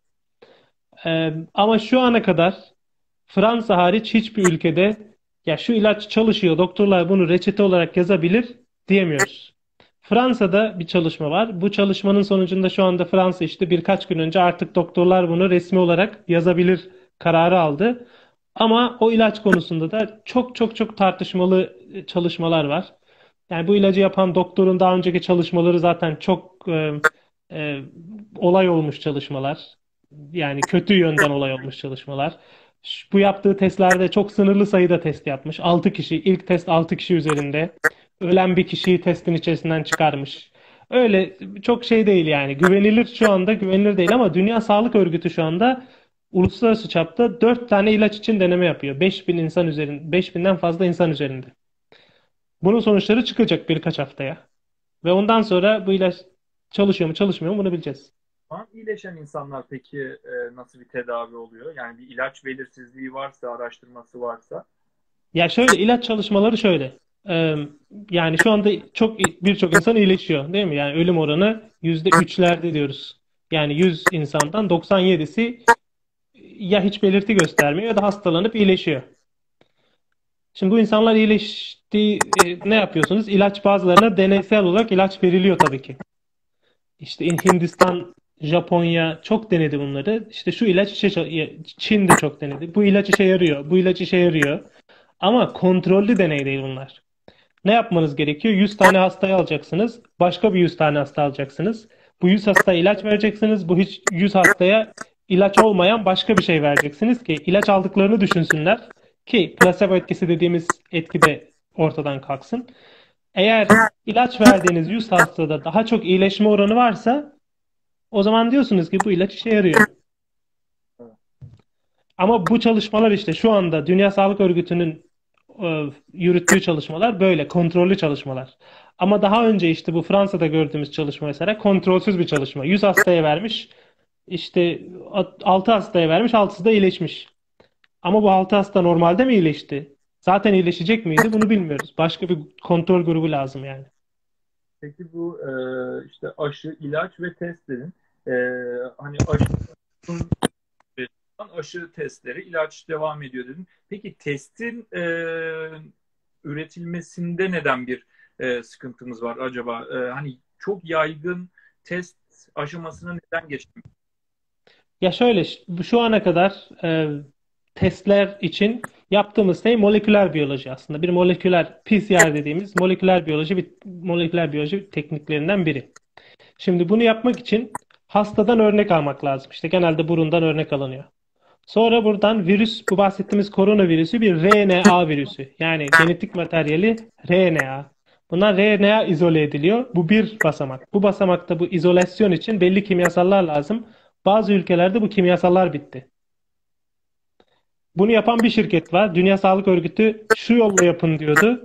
Ama şu ana kadar Fransa hariç hiçbir ülkede ya şu ilaç çalışıyor, doktorlar bunu reçete olarak yazabilir diyemiyoruz. Fransa'da bir çalışma var. Bu çalışmanın sonucunda şu anda Fransa işte birkaç gün önce artık doktorlar bunu resmi olarak yazabilir kararı aldı. Ama o ilaç konusunda da çok çok çok tartışmalı çalışmalar var. Yani bu ilacı yapan doktorun daha önceki çalışmaları zaten çok e, olay olmuş çalışmalar. Yani kötü yönden olay olmuş çalışmalar. Bu yaptığı testlerde çok sınırlı sayıda test yapmış. 6 kişi, ilk test 6 kişi üzerinde. Ölen bir kişiyi testin içerisinden çıkarmış. Öyle çok şey değil yani. Güvenilir şu anda güvenilir değil ama Dünya Sağlık Örgütü şu anda uluslararası çapta 4 tane ilaç için deneme yapıyor. 5000 insan üzerinde, 5000'den fazla insan üzerinde. Bunun sonuçları çıkacak birkaç haftaya. Ve ondan sonra bu ilaç çalışıyor mu çalışmıyor mu bunu bileceğiz. Şu an iyileşen insanlar peki nasıl bir tedavi oluyor? Yani bir ilaç belirsizliği varsa, araştırması varsa. Ya şöyle ilaç çalışmaları şöyle. Ee, Yani şu anda birçok insan iyileşiyor, değil mi? Yani ölüm oranı %3'lerde diyoruz. Yani 100 insandan 97'si ya hiç belirti göstermiyor ya da hastalanıp iyileşiyor. Şimdi bu insanlar iyileştiği ne yapıyorsunuz? İlaç bazılarına deneysel olarak ilaç veriliyor tabii ki. İşte Hindistan, Japonya çok denedi bunları. İşte şu ilaç Çin de çok denedi. Bu ilaç işe yarıyor. Bu ilaç işe yarıyor. Ama kontrollü deney değil bunlar. Ne yapmanız gerekiyor? 100 tane hastayı alacaksınız. Başka bir 100 tane hasta alacaksınız. Bu 100 hastaya ilaç vereceksiniz. Bu hiç 100 hastaya ilaç olmayan başka bir şey vereceksiniz ki ilaç aldıklarını düşünsünler ki plasebo etkisi dediğimiz etki de ortadan kalksın. Eğer ilaç verdiğiniz 100 hastada daha çok iyileşme oranı varsa o zaman diyorsunuz ki bu ilaç işe yarıyor. Ama bu çalışmalar işte şu anda Dünya Sağlık Örgütü'nün yürüttüğü çalışmalar böyle kontrollü çalışmalar. Ama daha önce işte bu Fransa'da gördüğümüz çalışma mesela kontrolsüz bir çalışma. 100 hastaya vermiş, işte 6 hastaya vermiş, 6'sı da iyileşmiş. Ama bu 6 hasta normalde mi iyileşti? Zaten iyileşecek miydi? Bunu bilmiyoruz. Başka bir kontrol grubu lazım yani. Peki bu işte aşı, ilaç ve testlerin e, hani aşı testleri, ilaç devam ediyor dedin. Peki testin üretilmesinde neden bir sıkıntımız var acaba? Hani çok yaygın test aşamasına neden geçmiyor? Ya şöyle şu ana kadar testler için yaptığımız şey moleküler biyoloji aslında. Bir moleküler PCR dediğimiz moleküler biyoloji tekniklerinden biri. Şimdi bunu yapmak için hastadan örnek almak lazım. İşte genelde burundan örnek alınıyor. Sonra buradan bu bahsettiğimiz koronavirüsü bir RNA virüsü. Yani genetik materyali RNA. Bunlar RNA izole ediliyor. Bu bir basamak. Bu basamakta bu izolasyon için belli kimyasallar lazım. Bazı ülkelerde bu kimyasallar bitti. Bunu yapan bir şirket var. Dünya Sağlık Örgütü şu yolla yapın diyordu.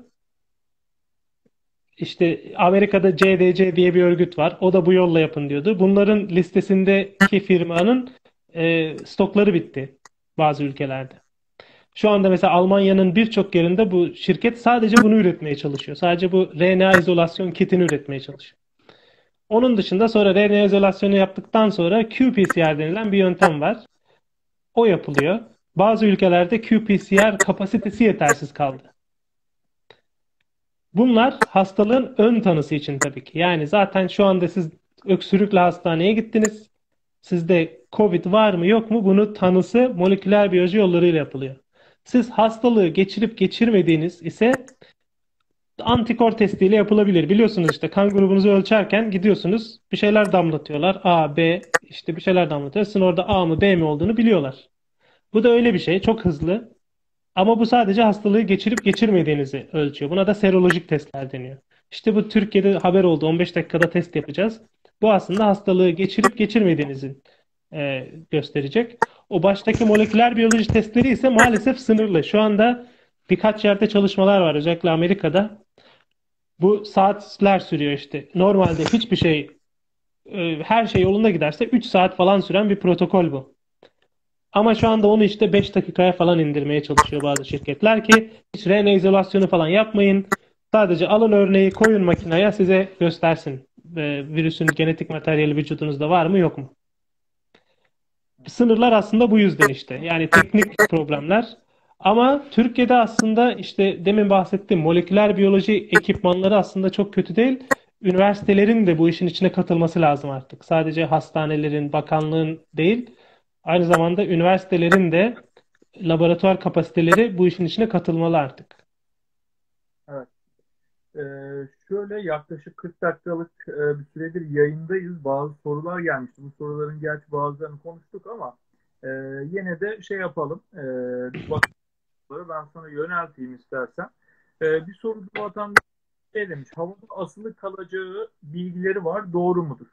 İşte Amerika'da CDC diye bir örgüt var. O da bu yolla yapın diyordu. Bunların listesindeki firmanın stokları bitti bazı ülkelerde. Şu anda mesela Almanya'nın birçok yerinde bu şirket sadece bunu üretmeye çalışıyor. Sadece bu RNA izolasyon kitini üretmeye çalışıyor. Onun dışında sonra RNA izolasyonu yaptıktan sonra qPCR denilen bir yöntem var. O yapılıyor. Bazı ülkelerde qPCR kapasitesi yetersiz kaldı. Bunlar hastalığın ön tanısı için tabii ki. Yani zaten şu anda siz öksürükle hastaneye gittiniz. Sizde COVID var mı yok mu? Bunu tanısı moleküler biyoloji yollarıyla yapılıyor. Siz hastalığı geçirip geçirmediğiniz ise antikor testiyle yapılabilir. Biliyorsunuz işte kan grubunuzu ölçerken gidiyorsunuz bir şeyler damlatıyorlar. A, B işte bir şeyler damlatıyor. Sizin orada A mı B mi olduğunu biliyorlar. Bu da öyle bir şey. Çok hızlı. Ama bu sadece hastalığı geçirip geçirmediğinizi ölçüyor. Buna da serolojik testler deniyor. İşte bu Türkiye'de haber oldu. 15 dakikada test yapacağız. Bu aslında hastalığı geçirip geçirmediğinizi gösterecek. O baştaki moleküler biyoloji testleri ise maalesef sınırlı. Şu anda birkaç yerde çalışmalar var. Özellikle Amerika'da. Bu saatler sürüyor işte. Normalde hiçbir şey her şey yolunda giderse 3 saat falan süren bir protokol bu. Ama şu anda onu işte 5 dakikaya falan indirmeye çalışıyor bazı şirketler ki hiç RNA izolasyonu falan yapmayın. Sadece alın örneği koyun makineye size göstersin. Virüsün genetik materyali vücudunuzda var mı yok mu? Sınırlar aslında bu yüzden işte. Yani teknik problemler. Ama Türkiye'de aslında işte demin bahsettiğim moleküler biyoloji ekipmanları aslında çok kötü değil. Üniversitelerin de bu işin içine katılması lazım artık. Sadece hastanelerin, bakanlığın değil, aynı zamanda üniversitelerin de laboratuvar kapasiteleri bu işin içine katılmalı artık. Evet. Şöyle yaklaşık 40 dakikalık bir süredir yayındayız. Bazı sorular gelmişti. Bu soruların gerçi bazılarını konuştuk ama e, yine de şey yapalım. Bir bakımları ben sana yönelteyim istersen. Bir soru bu vatandaş şey demiş. Havada asılı kalacağı bilgileri var. Doğru mudur?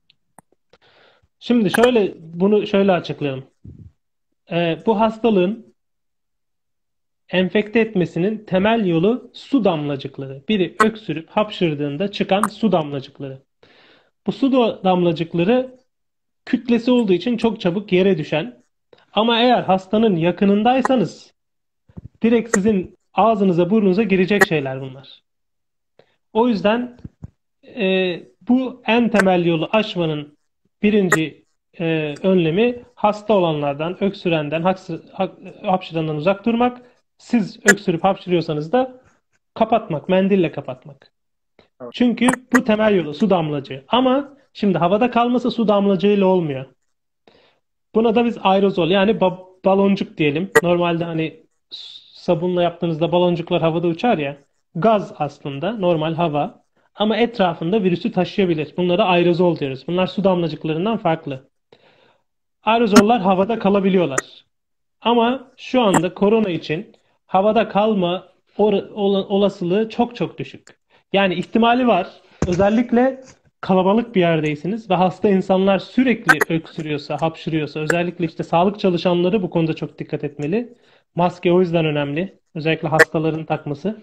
Şimdi şöyle bunu şöyle açıklayalım. Bu hastalığın enfekte etmesinin temel yolu su damlacıkları. Biri öksürüp hapşırdığında çıkan su damlacıkları. Bu su damlacıkları kütlesi olduğu için çok çabuk yere düşen. Ama eğer hastanın yakınındaysanız direkt sizin ağzınıza burnunuza girecek şeyler bunlar. O yüzden bu en temel yolu aşmanın birinci önlemi hasta olanlardan, öksürenden, hapşırandan uzak durmak. Siz öksürüp hapşırıyorsanız da kapatmak, mendille kapatmak. Evet. Çünkü bu temel yolu su damlacığı. Ama şimdi havada kalması su damlacığıyla olmuyor. Buna da biz aerozol yani baloncuk diyelim. Normalde hani sabunla yaptığınızda baloncuklar havada uçar ya. Gaz aslında normal hava. Ama etrafında virüsü taşıyabilir. Bunlara aerozol diyoruz. Bunlar su damlacıklarından farklı. Aerozollar havada kalabiliyorlar. Ama şu anda korona için havada kalma olasılığı çok çok düşük. Yani ihtimali var. Özellikle kalabalık bir yerdeysiniz ve hasta insanlar sürekli öksürüyorsa, hapşırıyorsa, özellikle işte sağlık çalışanları bu konuda çok dikkat etmeli. Maske o yüzden önemli. Özellikle hastaların takması.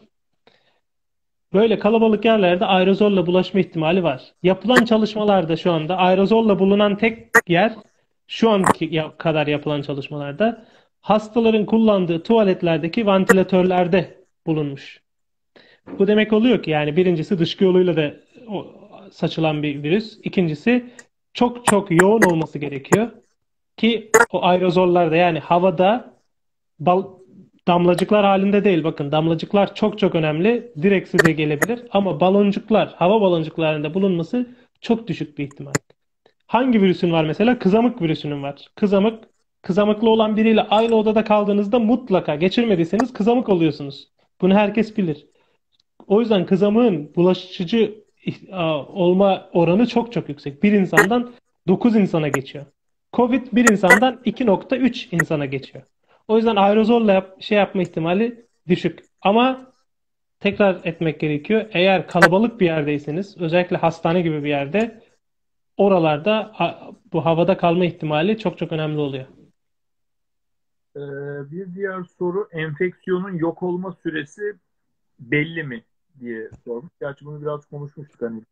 Böyle kalabalık yerlerde aerozolla bulaşma ihtimali var. Yapılan çalışmalarda şu anda aerozolla bulunan tek yer şu anki kadar yapılan çalışmalarda hastaların kullandığı tuvaletlerdeki vantilatörlerde bulunmuş. Bu demek oluyor ki yani birincisi dışkı yoluyla da saçılan bir virüs. İkincisi çok çok yoğun olması gerekiyor ki o aerozollarda yani havada bal, damlacıklar halinde değil. Bakın damlacıklar çok çok önemli. Direkt size gelebilir. Ama baloncuklar, hava baloncuklarında bulunması çok düşük bir ihtimal. Hangi virüsün var mesela? Kızamık virüsünün var. Kızamıklı olan biriyle aynı odada kaldığınızda mutlaka geçirmediyseniz kızamık oluyorsunuz. Bunu herkes bilir. O yüzden kızamığın bulaşıcı olma oranı çok çok yüksek. Bir insandan 9 insana geçiyor. Covid bir insandan 2,3 insana geçiyor. O yüzden aerozolla şey yapma ihtimali düşük. Ama tekrar etmek gerekiyor. Eğer kalabalık bir yerdeyseniz, özellikle hastane gibi bir yerde, oralarda bu havada kalma ihtimali çok çok önemli oluyor. Ee, Bir diğer soru enfeksiyonun yok olma süresi belli mi diye sormuş. Gerçi bunu biraz konuşmuştuk hani.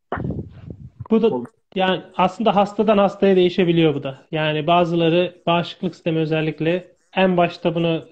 Bu da yani aslında hastadan hastaya değişebiliyor bu da. Yani bazıları bağışıklık sistemi özellikle en başta bunu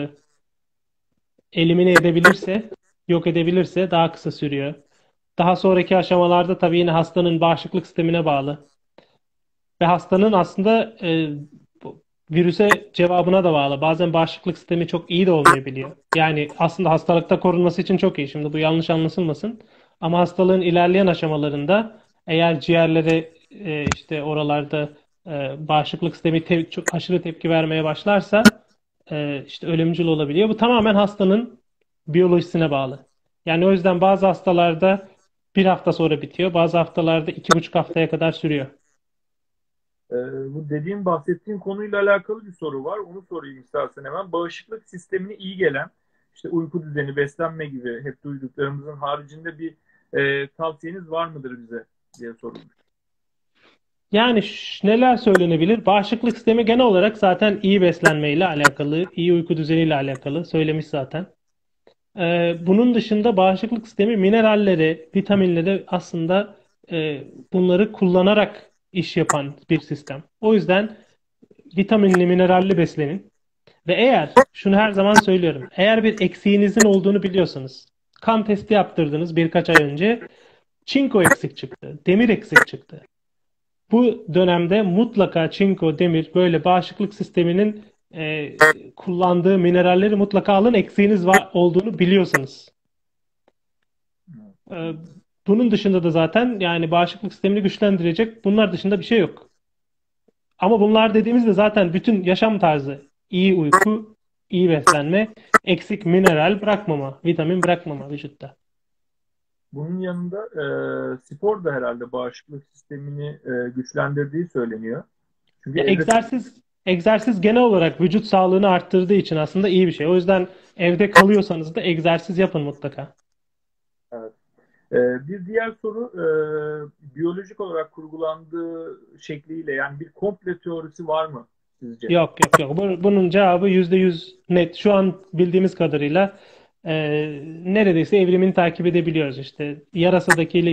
elimine edebilirse, yok edebilirse daha kısa sürüyor. Daha sonraki aşamalarda tabii yine hastanın bağışıklık sistemine bağlı. Ve hastanın aslında virüse cevabına da bağlı. Bazen bağışıklık sistemi çok iyi de olmayabiliyor. Yani aslında hastalıkta korunması için çok iyi. Şimdi bu yanlış anlaşılmasın. Ama hastalığın ilerleyen aşamalarında eğer ciğerleri işte oralarda bağışıklık sistemi çok aşırı tepki vermeye başlarsa işte ölümcül olabiliyor. Bu tamamen hastanın biyolojisine bağlı. Yani o yüzden bazı hastalarda bir hafta sonra bitiyor. Bazı haftalarda 2,5 haftaya kadar sürüyor. Ee, Bu dediğim bahsettiğim konuyla alakalı bir soru var. Onu sorayım istersen hemen. Bağışıklık sistemine iyi gelen işte uyku düzeni, beslenme gibi hep duyduklarımızın haricinde bir tavsiyeniz var mıdır bize diye sorulmuş. Yani neler söylenebilir? Bağışıklık sistemi genel olarak zaten iyi beslenmeyle alakalı, iyi uyku düzeniyle alakalı söylemiş zaten. Bunun dışında bağışıklık sistemi mineralleri, vitaminleri aslında bunları kullanarak iş yapan bir sistem. O yüzden vitaminli, mineralli beslenin. Ve eğer, şunu her zaman söylüyorum, eğer bir eksiğinizin olduğunu biliyorsanız, kan testi yaptırdınız birkaç ay önce. Çinko eksik çıktı. Demir eksik çıktı. Bu dönemde mutlaka çinko, demir böyle bağışıklık sisteminin kullandığı mineralleri mutlaka alın. Eksiğiniz var olduğunu biliyorsanız. E, Bunun dışında da zaten yani bağışıklık sistemini güçlendirecek bunlar dışında bir şey yok. Ama bunlar dediğimizde zaten bütün yaşam tarzı, iyi uyku, iyi beslenme, eksik mineral bırakmama, vitamin bırakmama vücutta. Bunun yanında spor da herhalde bağışıklık sistemini güçlendirdiği söyleniyor. Çünkü Ya evde. egzersiz genel olarak vücut sağlığını arttırdığı için aslında iyi bir şey. O yüzden evde kalıyorsanız da egzersiz yapın mutlaka. Evet. Bir diğer soru, biyolojik olarak kurgulandığı şekliyle yani bir komple teorisi var mı sizce? Yok yok yok. Bunun cevabı %100 net. Şu an bildiğimiz kadarıyla e, neredeyse evrimini takip edebiliyoruz. İşte yarasadaki ile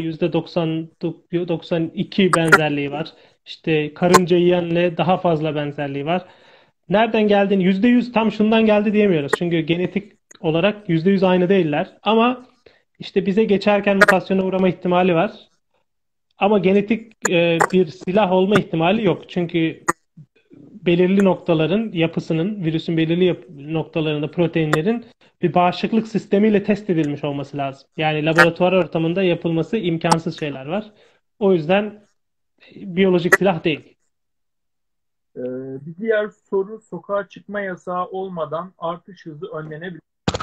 %92 benzerliği var. İşte karınca yiyenle daha fazla benzerliği var. Nereden geldiğini %100 tam şundan geldi diyemiyoruz. Çünkü genetik olarak %100 aynı değiller. Ama işte bize geçerken mutasyona uğrama ihtimali var. Ama genetik bir silah olma ihtimali yok. Çünkü belirli noktaların yapısının, virüsün belirli noktalarında proteinlerin bir bağışıklık sistemiyle test edilmiş olması lazım. Yani laboratuvar ortamında yapılması imkansız şeyler var. O yüzden biyolojik silah değil. Ee, Bir diğer soru, sokağa çıkma yasağı olmadan artış hızı önlenebilir.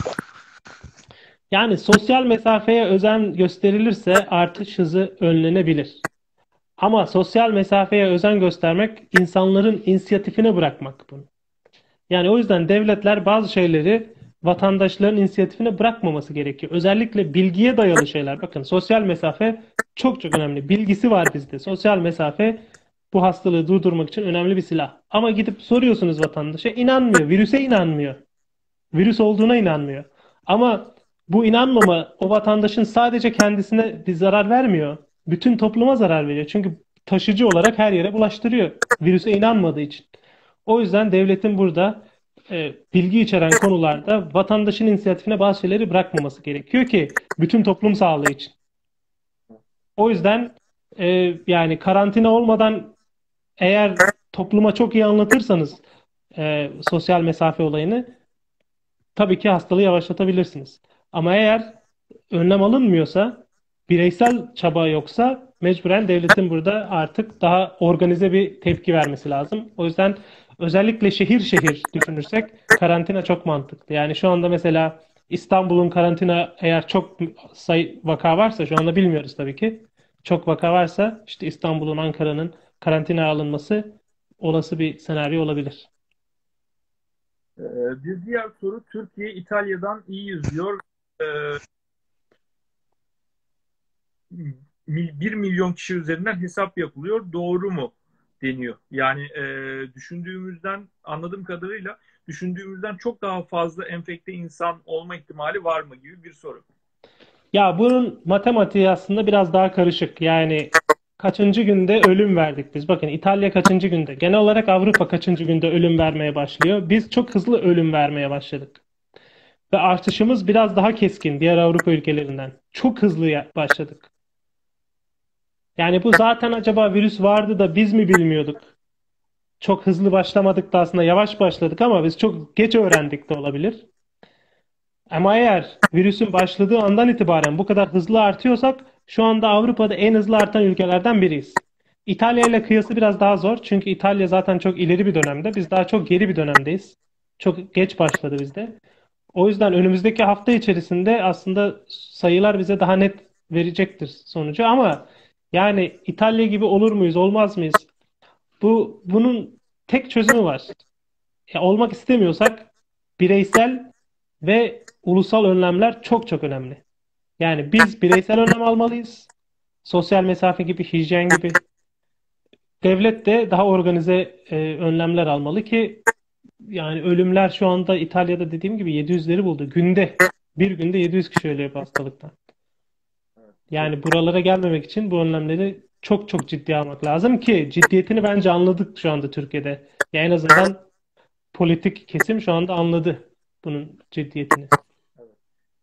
Yani sosyal mesafeye özen gösterilirse artış hızı önlenebilir. Ama sosyal mesafeye özen göstermek insanların inisiyatifine bırakmak bunu. Yani o yüzden devletler bazı şeyleri vatandaşların inisiyatifine bırakmaması gerekiyor. Özellikle bilgiye dayalı şeyler. Bakın sosyal mesafe çok çok önemli. Bilgisi var bizde. Sosyal mesafe bu hastalığı durdurmak için önemli bir silah. Ama gidip soruyorsunuz vatandaşa inanmıyor. Virüse inanmıyor. Virüs olduğuna inanmıyor. Ama bu inanmama o vatandaşın sadece kendisine bir zarar vermiyor. Bütün topluma zarar veriyor. Çünkü taşıcı olarak her yere bulaştırıyor. Virüse inanmadığı için. O yüzden devletin burada bilgi içeren konularda vatandaşın inisiyatifine bazı şeyleri bırakmaması gerekiyor ki bütün toplum sağlığı için. O yüzden yani karantina olmadan eğer topluma çok iyi anlatırsanız sosyal mesafe olayını tabii ki hastalığı yavaşlatabilirsiniz. Ama eğer önlem alınmıyorsa, bireysel çaba yoksa mecburen devletin burada artık daha organize bir tepki vermesi lazım. O yüzden özellikle şehir şehir düşünürsek karantina çok mantıklı. Yani şu anda mesela İstanbul'un karantina eğer çok sayı vaka varsa şu anda bilmiyoruz tabii ki. Çok vaka varsa işte İstanbul'un, Ankara'nın karantinaya alınması olası bir senaryo olabilir. Bir diğer soru, Türkiye İtalya'dan iyi yüzüyor. Ee, 1 milyon kişi üzerinden hesap yapılıyor. Doğru mu deniyor. Yani düşündüğümüzden, anladığım kadarıyla düşündüğümüzden çok daha fazla enfekte insan olma ihtimali var mı gibi bir soru. Ya bunun matematiği aslında biraz daha karışık. Yani kaçıncı günde ölüm verdik biz? Bakın İtalya kaçıncı günde? Genel olarak Avrupa kaçıncı günde ölüm vermeye başlıyor? Biz çok hızlı ölüm vermeye başladık. Ve artışımız biraz daha keskin diğer Avrupa ülkelerinden. Çok hızlı başladık. Yani bu zaten acaba virüs vardı da biz mi bilmiyorduk? Çok hızlı başlamadık da aslında yavaş başladık ama biz çok geç öğrendik de olabilir. Ama eğer virüsün başladığı andan itibaren bu kadar hızlı artıyorsak şu anda Avrupa'da en hızlı artan ülkelerden biriyiz. İtalya ile kıyası biraz daha zor çünkü İtalya zaten çok ileri bir dönemde. Biz daha çok geri bir dönemdeyiz. Çok geç başladı bizde. O yüzden önümüzdeki hafta içerisinde aslında sayılar bize daha net verecektir sonucu ama yani İtalya gibi olur muyuz, olmaz mıyız? Bunun tek çözümü var. Olmak istemiyorsak bireysel ve ulusal önlemler çok çok önemli. Yani biz bireysel önlem almalıyız. Sosyal mesafe gibi, hijyen gibi. Devlet de daha organize önlemler almalı ki yani ölümler şu anda İtalya'da dediğim gibi 700'leri buldu. Bir günde 700 kişi ölüyor bu hastalıktan. Çok Yani buralara gelmemek için bu önlemleri çok çok ciddi almak lazım ki ciddiyetini bence anladık şu anda Türkiye'de. Ya en azından politik kesim şu anda anladı bunun ciddiyetini.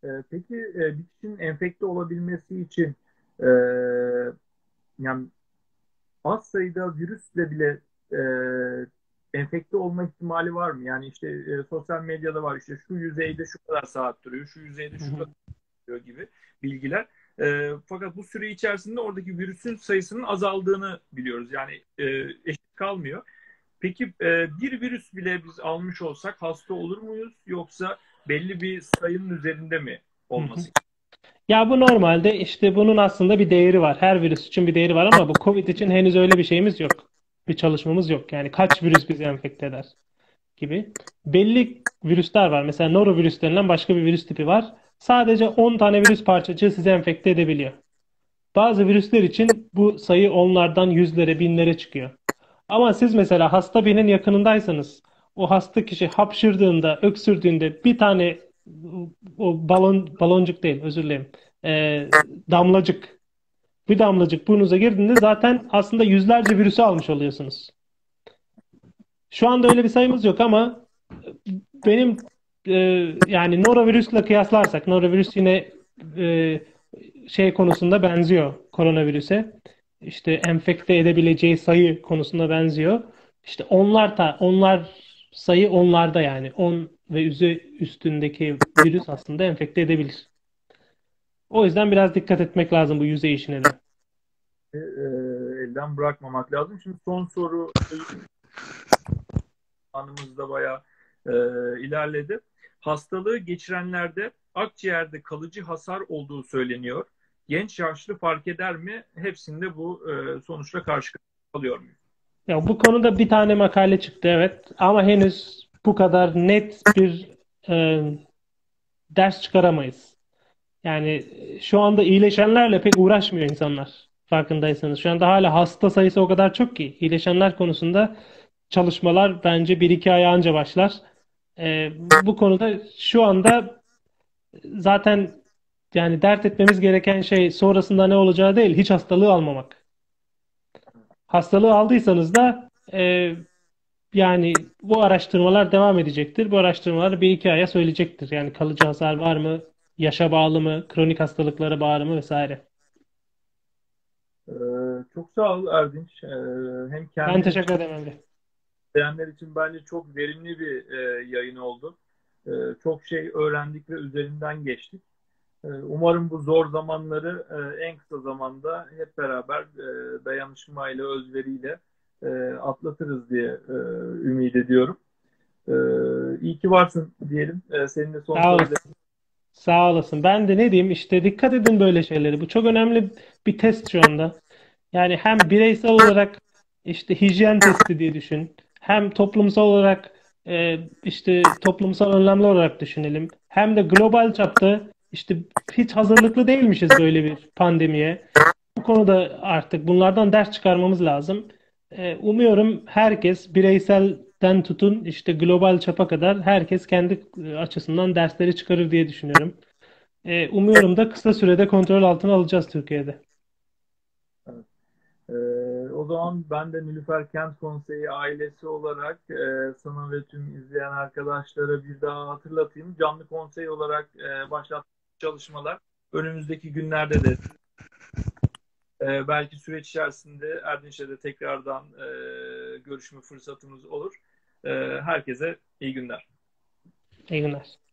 Peki bir kişinin enfekte olabilmesi için e, yani az sayıda virüsle bile enfekte olma ihtimali var mı? Yani işte sosyal medyada var, işte şu yüzeyde şu kadar saat duruyor, şu yüzeyde Hı şu hı. kadar duruyor gibi bilgiler. Fakat bu süre içerisinde oradaki virüsün sayısının azaldığını biliyoruz. Yani eşit kalmıyor. Peki bir virüs bile biz almış olsak hasta olur muyuz? Yoksa belli bir sayının üzerinde mi Hı hı. olması? Ya bu normalde işte bunun aslında bir değeri var. Her virüs için bir değeri var ama bu COVID için henüz öyle bir şeyimiz yok. Bir çalışmamız yok. Yani kaç virüs bizi enfekte eder gibi. Belli virüsler var. Mesela norovirüs denilen başka bir virüs tipi var. Sadece 10 tane virüs parçacığı sizi enfekte edebiliyor. Bazı virüsler için bu sayı onlardan yüzlere, binlere çıkıyor. Ama siz mesela hasta birinin yakınındaysanız, o hasta kişi hapşırdığında, öksürdüğünde bir tane o baloncuk değil, özür dilerim, e, damlacık, bir damlacık burnunuza girdiğinde zaten aslında yüzlerce virüsü almış oluyorsunuz. Şu anda öyle bir sayımız yok ama benim e, yani norovirüsle kıyaslarsak, norovirüs yine e, şey konusunda benziyor koronavirüse. İşte enfekte edebileceği sayı konusunda benziyor. İşte onlar sayı onlarda, yani 10 ve üstündeki virüs aslında enfekte edebilir. O yüzden biraz dikkat etmek lazım bu yüzey işine de. Elden bırakmamak lazım. Şimdi son soru anımızda bayağı e, ilerledi. Hastalığı geçirenlerde akciğerde kalıcı hasar olduğu söyleniyor. Genç yaşlı fark eder mi? Hepsinde bu sonuçla karşı kalıyor muyuz? Ya bu konuda bir tane makale çıktı, evet, ama henüz bu kadar net bir e, ders çıkaramayız. Yani şu anda iyileşenlerle pek uğraşmıyor insanlar. Farkındaysanız. Şu anda hala hasta sayısı o kadar çok ki iyileşenler konusunda çalışmalar bence bir iki ay anca başlar. Bu konuda şu anda zaten yani dert etmemiz gereken şey sonrasında ne olacağı değil, hiç hastalığı almamak. Hastalığı aldıysanız da yani bu araştırmalar devam edecektir. Bu araştırmalar bir iki aya söyleyecektir. Yani kalıcı hasar var mı, yaşa bağlı mı, kronik hastalıklara bağlı mı vesaire. E, Çok sağ ol Erdinç. Hem Ben kendin için, teşekkür ederim Emre. izleyenler için bence çok verimli bir yayın oldu. Çok şey öğrendik ve üzerinden geçtik. Umarım bu zor zamanları en kısa zamanda hep beraber dayanışmayla, özveriyle atlatırız diye ümit ediyorum. İyi ki varsın diyelim. Seninle son Sağ sözler. olasın. Sağ olasın. Ben de ne diyeyim, işte dikkat edin böyle şeyleri. Bu çok önemli bir test şu anda. Yani hem bireysel olarak işte hijyen testi diye düşün. Hem toplumsal olarak işte toplumsal önlemler olarak düşünelim. Hem de global çapta işte hiç hazırlıklı değilmişiz böyle bir pandemiye. Bu konuda artık bunlardan ders çıkarmamız lazım. Umuyorum herkes bireyselden tutun işte global çapa kadar herkes kendi açısından dersleri çıkarır diye düşünüyorum. Umuyorum da kısa sürede kontrol altına alacağız Türkiye'de. Ee, O zaman ben de Nilüfer Kent Konseyi ailesi olarak sana ve tüm izleyen arkadaşlara bir daha hatırlatayım. Canlı konsey olarak başlattığımız çalışmalar önümüzdeki günlerde de belki süreç içerisinde Erdinç'le de tekrardan görüşme fırsatımız olur. Herkese iyi günler. İyi günler.